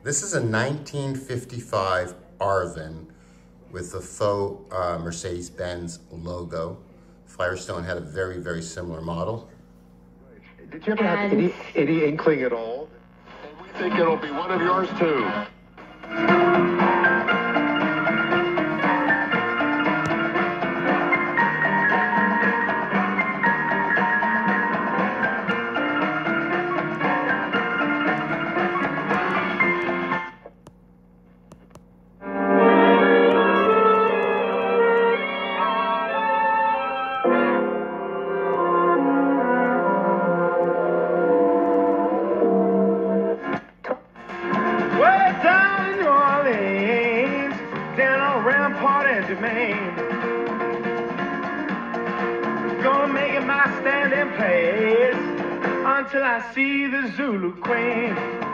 This is a 1955 Arvin with the faux Mercedes-Benz logo. Firestone had a very, very similar model. Did you ever have any inkling at all? And we think it'll be one of yours too. Gonna make it my standing place until I see the Zulu Queen.